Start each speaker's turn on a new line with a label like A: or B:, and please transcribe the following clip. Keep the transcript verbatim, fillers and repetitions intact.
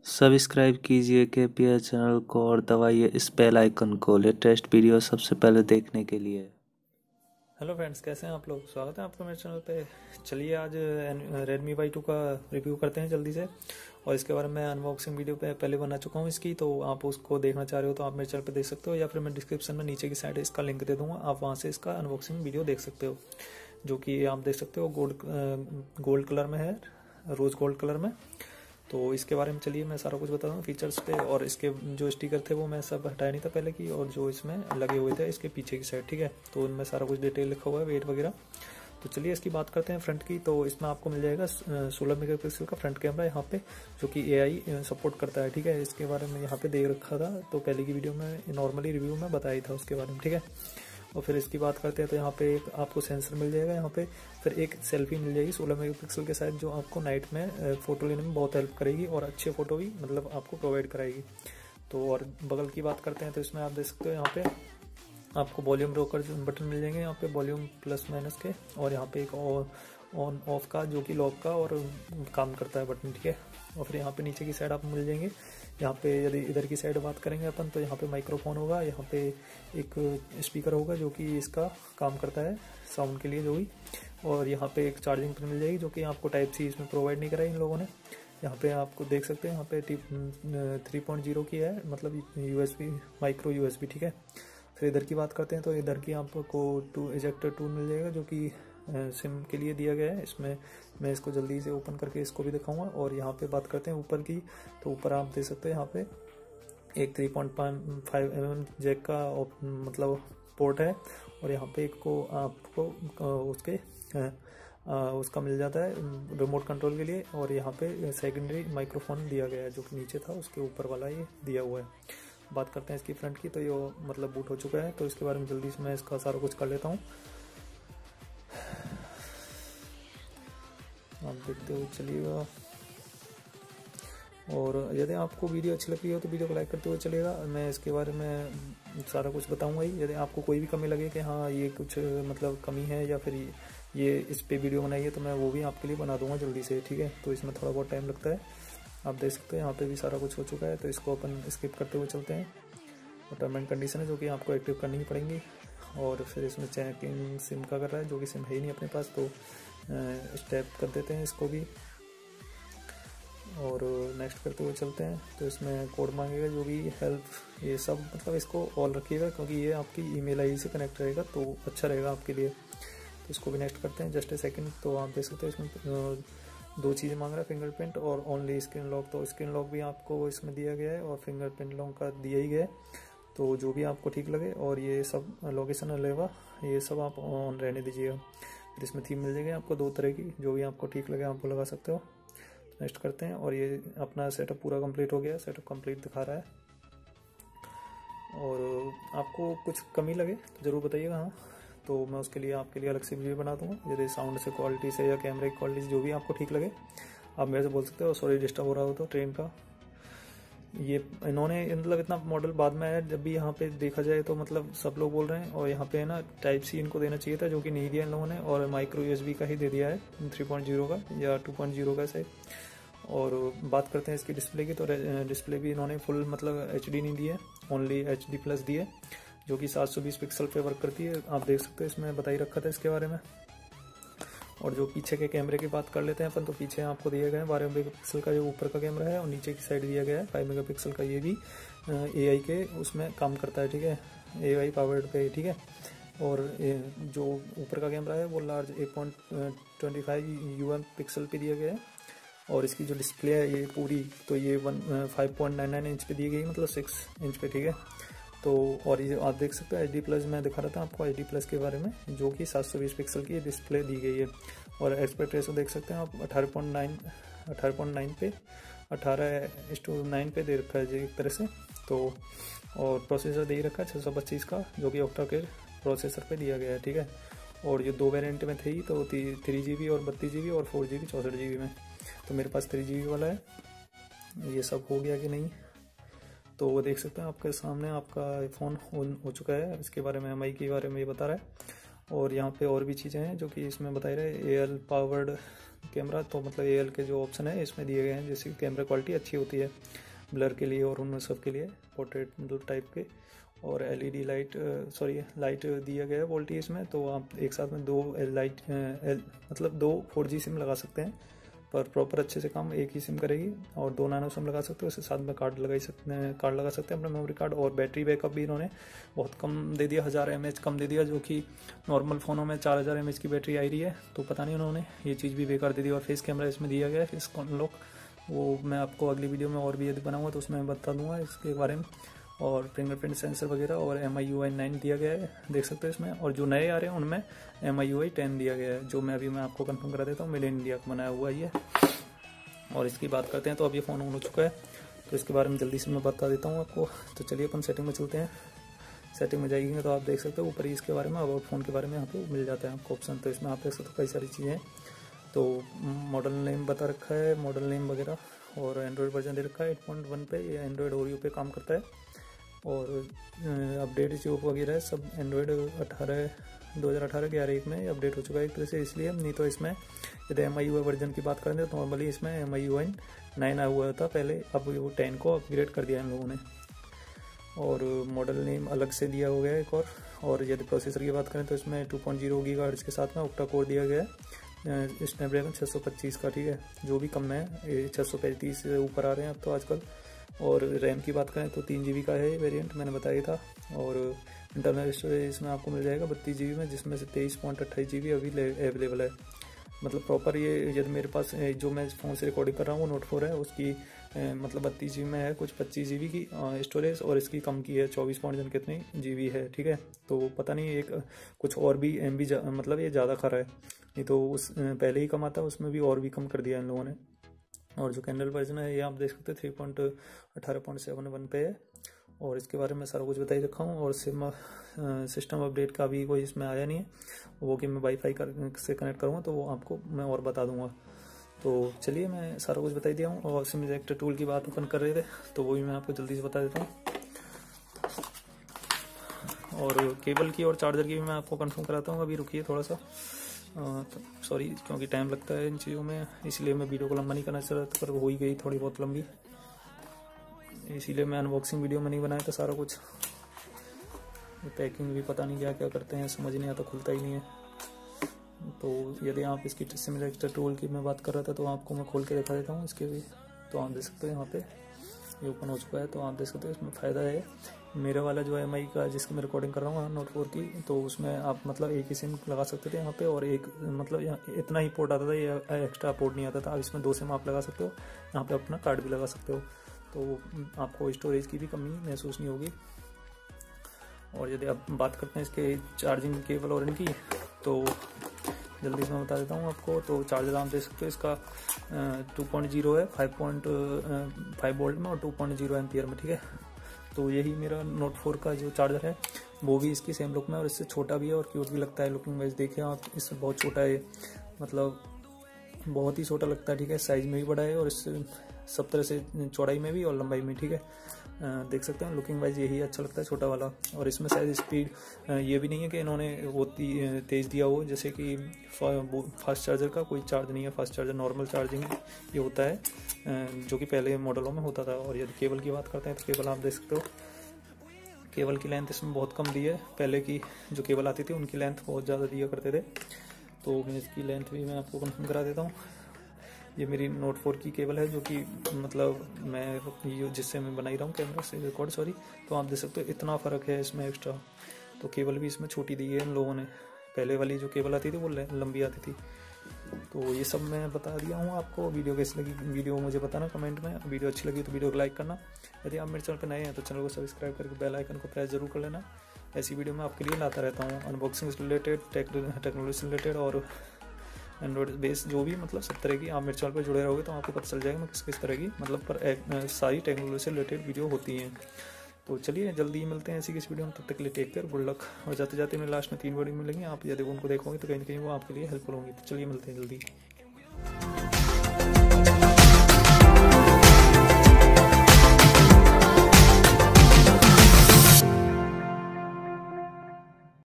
A: Subscribe कीजिए के P H channel को और दबाइए इस बेल आइकन को लेटेस्ट वीडियो सबसे पहले देखने के लिए।
B: हेलो फ्रेंड्स, कैसे हैं आप लोग। स्वागत है आपका मेरे चैनल पे। चलिए आज रेडमी वाई टू का रिव्यू करते हैं जल्दी से। और इसके बारे में अनबॉक्सिंग वीडियो पे पहले बना चुका हूँ इसकी, तो आप उसको देखना चाह रहे हो तो आप मेरे चैनल पे देख सकते हो, या फिर मैं डिस्क्रिप्शन में नीचे की साइड इसका लिंक दे दूंगा, आप वहाँ से इसका अनबॉक्सिंग वीडियो देख सकते हो। जो कि आप देख सकते हो गोल्ड गोल्ड कलर में है, रोज गोल्ड कलर में। तो इसके बारे में चलिए मैं सारा कुछ बता दूँ फीचर्स पे। और इसके जो स्टिकर थे वो मैं सब हटाया नहीं था पहले की, और जो इसमें लगे हुए थे इसके पीछे की साइड, ठीक है। तो उनमें सारा कुछ डिटेल लिखा हुआ है, वेट वगैरह। तो चलिए इसकी बात करते हैं फ्रंट की। तो इसमें आपको मिल जाएगा सोलह मेगापिक्सल का फ्रंट कैमरा यहाँ पे, जो कि ए आई सपोर्ट करता है, ठीक है। इसके बारे में यहाँ पे दे रखा था, तो पहले की वीडियो में नॉर्मली रिव्यू में बताया था उसके बारे में, ठीक है। और फिर इसकी बात करते हैं तो यहाँ पे एक आपको सेंसर मिल जाएगा यहाँ पे। फिर एक सेल्फी मिल जाएगी सोलह मेगापिक्सल के साथ, जो आपको नाइट में फोटो लेने में बहुत हेल्प करेगी और अच्छे फोटो भी मतलब आपको प्रोवाइड कराएगी। तो और बगल की बात करते हैं तो इसमें आप देख सकते हो यहाँ पे आपको वॉल्यूम रोकर बटन मिल जाएंगे यहाँ पे, वॉल्यूम प्लस माइनस के। और यहाँ पे एक ऑन ऑफ का, जो कि लॉक का और काम करता है बटन, ठीक है। और फिर यहाँ पे नीचे की साइड आप मिल जाएंगे। यहाँ पे यदि इधर की साइड बात करेंगे अपन, तो यहाँ पे माइक्रोफोन होगा, यहाँ पे एक स्पीकर होगा जो कि इसका काम करता है साउंड के लिए जो भी। और यहाँ पे एक चार्जिंग पिन मिल जाएगी, जो कि आपको टाइप सी इसमें प्रोवाइड नहीं कराई इन लोगों ने। यहाँ पे आपको देख सकते हैं यहाँ पे थ्री पॉइंट जीरो की है, मतलब यूएसबी, माइक्रो यूएसबी, ठीक है। फिर इधर की बात करते हैं तो इधर की आपको टू इजेक्टर टूल मिल जाएगा, जो कि सिम के लिए दिया गया है। इसमें मैं इसको जल्दी से ओपन करके इसको भी दिखाऊंगा। और यहाँ पे बात करते हैं ऊपर की, तो ऊपर आप देख सकते हैं यहाँ पे एक three point five M M jack का मतलब पोर्ट है। और यहाँ पे एक को आपको उसके आ, उसका मिल जाता है रिमोट कंट्रोल के लिए। और यहाँ पे सेकेंडरी माइक्रोफोन दिया गया है, जो कि नीचे था उसके ऊपर वाला ये दिया हुआ है। बात करते हैं इसकी फ्रंट की, तो ये मतलब बूट हो चुका है, तो इसके बारे में जल्दी से मैं इसका सारा कुछ कर लेता हूँ। आप देखते हुए चलिएगा। और यदि आपको वीडियो अच्छी लग रही हो तो वीडियो को लाइक करते हुए चलिएगा। मैं इसके बारे में सारा कुछ बताऊंगा ही। यदि आपको कोई भी कमी लगे कि हाँ ये कुछ मतलब कमी है, या फिर ये इस पे वीडियो बनाई है, तो मैं वो भी आपके लिए बना दूंगा जल्दी से, ठीक है। तो इसमें थोड़ा बहुत टाइम लगता है, आप देख सकते हैं यहाँ पे भी सारा कुछ हो चुका है। तो इसको अपन स्किप करते हुए चलते हैं। और टर्म एंड कंडीशन है जो कि आपको एक्टिव करनी ही पड़ेंगी। और फिर इसमें चेकिंग सिम का कर रहा है, जो कि सिम है ही नहीं अपने पास, तो स्टेप कर देते हैं इसको भी। और नेक्स्ट करते हुए चलते हैं। तो इसमें कोड मांगेगा, जो भी हेल्प ये सब मतलब इसको ऑल रखिएगा, क्योंकि ये आपकी ईमेल आईडी से कनेक्ट रहेगा तो अच्छा रहेगा आपके लिए। तो इसको भी नेक्स्ट करते हैं जस्ट ए सेकंड। तो आप देख सकते हैं इसमें दो चीज़ें मांग रहा है, फिंगरप्रिंट और ओनली स्क्रीन लॉक। तो स्क्रीन लॉक भी आपको इसमें दिया गया है और फिंगरप्रिंट लॉक का दिया ही गया है, तो जो भी आपको ठीक लगे। और ये सब लोकेशन अलेवा ये सब आप ऑन रहने दीजिएगा। फिर इसमें थीम मिल जाएगी आपको दो तरह की, जो भी आपको ठीक लगे आप वो लगा सकते हो। नेक्स्ट करते हैं। और ये अपना सेटअप पूरा कंप्लीट हो गया, सेटअप कंप्लीट दिखा रहा है। और आपको कुछ कमी लगे तो ज़रूर बताइएगा, हाँ, तो मैं उसके लिए आपके लिए अलग से वीडियो बना दूंगा। यदि साउंड से क्वालिटी से या कैमरे की क्वालिटी से जो भी आपको ठीक लगे आप मेरे से बोल सकते हो। सॉरी डिस्टर्ब हो रहा हो तो ट्रेन का। ये इन्होंने मतलब इतना मॉडल बाद में आया, जब भी यहाँ पे देखा जाए तो मतलब सब लोग बोल रहे हैं। और यहाँ पे है ना टाइप सी इनको देना चाहिए था, जो कि नहीं दिया इन लोगों ने, और माइक्रो यूएसबी का ही दे दिया है थ्री पॉइंट जीरो का या टू पॉइंट जीरो का सही। और बात करते हैं इसकी डिस्प्ले की, तो डिस्प्ले भी इन्होंने फुल मतलब एच डी नहीं दी है, ओनली एच डी प्लस दी है, जो कि सात सौ बीस पिक्सल पे वर्क करती है। आप देख सकते हो इसमें बता ही रखा था इसके बारे में। और जो पीछे के कैमरे की बात कर लेते हैं अपन, तो पीछे आपको दिया गया है बारह मेगापिक्सल का जो ऊपर का कैमरा है, और नीचे की साइड दिया गया है फाइव मेगापिक्सल का। ये भी ए आई के उसमें काम करता है, ठीक है, ए आई पावर्ड पे, ठीक है। और जो ऊपर का कैमरा है वो large eight point twenty five U M pixel पे दिया गया है। और इसकी जो डिस्प्ले है ये पूरी, तो ये one five point nine nine inch पे दी गई, मतलब सिक्स इंच पे, ठीक है। तो और ये आप देख सकते हो एच डी प्लस, मैं दिखा रहा था आपको एच डी प्लस के बारे में, जो कि सात सौ बीस पिक्सल की डिस्प्ले दी गई है। और एस्पेक्ट रेशो देख सकते हैं आप अठारह पॉइंट नाइन अठारह पॉइंट नाइन पे अठारह टू नाइन पे दे रखा है जी एक तरह से। तो और प्रोसेसर दे रखा है छः सौ पच्चीस का, जो कि ऑक्टा के प्रोसेसर पे दिया गया है, ठीक है। और ये दो वेरिएंट में थे ही, तो थ्री जी बी और बत्तीस जी बी और फोर जी बी चौंसठ जी बी में। तो मेरे पास थ्री जी बी वाला है। ये सब हो गया कि नहीं, तो वो देख सकते हैं आपके सामने आपका फ़ोन हो, हो चुका है। इसके बारे में एम आई के बारे में ये बता रहा है। और यहाँ पे और भी चीज़ें हैं जो कि इसमें बताई रहे। ए एल पावर्ड कैमरा, तो मतलब ए एल के जो ऑप्शन है इसमें दिए गए हैं, जैसे कि कैमरा क्वालिटी अच्छी होती है ब्लर के लिए और उन सब के लिए, पोर्ट्रेट मतलब टाइप के। और L E D light, sorry light दिया गया है वोल्टेज में, तो आप एक साथ में दो लाइट एल मतलब दो फोर जी सिम लगा सकते हैं, पर प्रॉपर अच्छे से काम एक ही सिम करेगी। और दो नानो सिम लगा सकते हो, उसके साथ में कार्ड लगा सकते हैं कार्ड लगा सकते हैं अपना मेमोरी कार्ड। और बैटरी बैकअप भी इन्होंने बहुत कम दे दिया, हज़ार एम एच कम दे दिया, जो कि नॉर्मल फ़ोनों में चार हज़ार एम एच की बैटरी आई रही है। तो पता नहीं उन्होंने ये चीज़ भी बेकार दे दी। और फेस कैमरा इसमें दिया गया है, फेस अनलॉक, वो मैं आपको अगली वीडियो में और भी यदि बनाऊँगा तो उसमें बता दूंगा इसके बारे में। और फिंगरप्रिंट सेंसर वगैरह, और M I U I nine दिया गया है, देख सकते हो इसमें। और जो नए आ रहे हैं उनमें M I U I ten दिया गया है, जो मैं अभी मैं आपको कंफर्म करा देता हूँ, मेड इन इंडिया का बनाया हुआ ये। और इसकी बात करते हैं, तो अब ये फ़ोन ऑन हो चुका है, तो इसके बारे में जल्दी से मैं बता देता हूँ आपको। तो चलिए अपन सेटिंग में चलते हैं। सेटिंग में जाइएगा तो आप देख सकते हो ऊपर ही इसके बारे में, अबाउट फ़ोन के बारे में यहाँ पे मिल जाता है आपको ऑप्शन। तो इसमें आप देख सकते हो कई सारी चीज़ें हैं। तो मॉडल नेम बता रखा है, मॉडल नेम वगैरह, और एंड्रॉयड वर्जन दे रखा है एट पॉइंट वन पे, ये एंड्रॉयड ओरियो पे काम करता है। और अपडेट जो वगैरह है सब एंड्रॉयड अठारह दो हज़ार अठारह ग्यारह एक में अपडेट हो चुका है एक तरह से, इसलिए। नहीं तो इसमें यदि M I U I version की बात करें तो नॉर्मली इसमें M I U I nine आया हुआ था पहले, अब वो टेन को अपग्रेड कर दिया इन लोगों ने। और मॉडल नेम अलग से दिया हो गया है एक और। और यदि प्रोसेसर की बात करें तो इसमें टू पॉइंट ज़ीरो गीगाहर्ट्ज़ के साथ में ऑक्टा कोर दिया गया है, स्नैपड्रैगन छः सौ पच्चीस का, ठीक है, जो भी कम है, ये छः सौ पैंतीस से ऊपर आ रहे हैं अब तो आजकल। और रैम की बात करें तो तीन जी बी का है वेरिएंट, मैंने बताया था। और इंटरनल स्टोरेज इसमें आपको मिल जाएगा बत्तीस जी बी में, जिसमें से तेईस पॉइंट अट्ठाईस जी बी अभी अवेलेबल है। मतलब प्रॉपर ये यदि मेरे पास जो मैं फ़ोन से रिकॉर्डिंग कर रहा हूँ वो नोट फोर है, उसकी मतलब बत्तीस जी बी में है, कुछ पच्चीस जी बी की स्टोरेज, और इसकी कम की है, चौबीस पॉइंट जन कितनी जी बी है, ठीक है। तो पता नहीं एक कुछ और भी एम बी मतलब ये ज़्यादा खरा है, नहीं तो उस पहले ही कम आता है, उसमें भी और भी कम कर दिया इन लोगों ने। और जो कैंडल वर्जन है ये आप देख सकते हैं थ्री पॉइंट अठारह पॉइंट सेवन वन पे है। और इसके बारे में सारा कुछ बता ही रखा हूँ। और सिम सिस्टम अपडेट का भी कोई इसमें आया नहीं है, वो कि मैं वाईफाई कर से कनेक्ट करूँगा तो वो आपको मैं और बता दूंगा। तो चलिए मैं सारा कुछ बता ही दिया हूँ। और सिम इजेक्टर टूल की बात अपन कर रहे थे, तो वो भी मैं आपको जल्दी से बता देता हूँ। और केबल की और चार्जर की भी मैं आपको कंफर्म कराता हूँ, अभी रुकिए थोड़ा सा, तो सॉरी क्योंकि टाइम लगता है इन चीज़ों में, इसलिए मैं वीडियो को लंबा नहीं करना चाह रहा था, पर हो ही गई थोड़ी बहुत लंबी, इसीलिए मैं अनबॉक्सिंग वीडियो में नहीं बनाया था सारा कुछ। पैकिंग भी पता नहीं क्या क्या करते हैं, समझ नहीं आता, खुलता ही नहीं है। तो यदि आप इसकी सिम इजेक्टर टूल की मैं बात कर रहा था तो आपको मैं खोल के दिखा देता हूँ इसके भी। तो आप देख सकते हो यहाँ पे ये ओपन हो चुका है, तो आप देख सकते हो इसमें फ़ायदा है। मेरा वाला जो एम आई का जिसकी मैं रिकॉर्डिंग कर रहा हूँ नोट फोर की, तो उसमें आप मतलब एक ही सिम लगा सकते थे यहाँ पे, और एक मतलब यहाँ इतना ही पोर्ट आता था, ये एक्स्ट्रा पोर्ट नहीं आता था। अब इसमें दो सिम आप लगा सकते हो, यहाँ पे अपना कार्ड भी लगा सकते हो, तो आपको स्टोरेज की भी कमी महसूस नहीं होगी। और यदि आप बात करते हैं इसके चार्जिंग केबल और इनकी, तो जल्दी से मैं बता देता हूँ आपको। तो चार्जर आप देख सकते हो इसका टू पॉइंट ज़ीरो है, फाइव पॉइंट फाइव वोल्ट में, और टू पॉइंट ज़ीरो एम्पियर में, ठीक है। तो यही मेरा नोट फोर का जो चार्जर है वो भी इसकी सेम लुक में, और इससे छोटा भी है और क्यूट भी लगता है लुकिंग वाइज। देखिए आप, इससे बहुत छोटा है, मतलब बहुत ही छोटा लगता है, ठीक है। साइज में भी बड़ा है और इससे सब तरह से चौड़ाई में भी और लंबाई में, ठीक है। देख सकते हैं लुकिंग वाइज यही अच्छा लगता है, छोटा वाला। और इसमें शायद स्पीड ये भी नहीं है कि इन्होंने वो तेज़ दिया हो, जैसे कि फास्ट चार्जर का कोई चार्ज नहीं है, फास्ट चार्जर नॉर्मल चार्जिंग ये होता है, जो कि पहले मॉडलों में होता था। और यदि केबल की बात करते हैं तो केबल आप देख सकते हो, केबल की लेंथ इसमें बहुत कम दी है, पहले की जो केबल आती थी उनकी लेंथ बहुत ज़्यादा दिया करते थे। तो मैं इसकी लेंथ भी मैं आपको कंफर्म करा देता हूँ। ये मेरी नोट फोर की केबल है, जो कि मतलब मैं जिससे मैं बना ही रहा हूँ कैमरा से रिकॉर्ड, सॉरी। तो आप देख सकते हो इतना फ़र्क है इसमें एक्स्ट्रा। तो केबल भी इसमें छोटी दी है इन लोगों ने, पहले वाली जो केबल आती थी वो लंबी आती थी। तो ये सब मैं बता दिया हूँ आपको। वीडियो कैसी लगी वीडियो मुझे बताना कमेंट में। वीडियो अच्छी लगी तो वीडियो को लाइक करना। यदि आप मेरे चैनल पर नए हैं तो चैनल को सब्सक्राइब करके बेल आइकन को प्रेस जरूर कर लेना। ऐसी वीडियो मैं आपके लिए लाता रहता हूँ, अनबॉक्सिंग से रिलेटेड, टेक्नोलॉजी से रिलेटेड और एंड्रॉइड बेस जो भी, मतलब सब तरह की। आप मेरे चैनल पर जुड़े रहोगे तो आपको पता चल जाएगा मैं किस किस तरह की, मतलब पर सारी टेक्नोलॉजी से रिलेटेड वीडियो होती हैं। तो चलिए जल्दी ही मिलते हैं ऐसी किस वीडियो में, तब तक के लिए टेक केयर, गुड लक। और जाते जाते मैं लास्ट में तीन वीडियो मिलेंगे, आप यदि उनको देखोगे तो कहीं ना कहीं वो आपके लिए हेल्पफुल होंगी। तो चलिए मिलते हैं जल्दी।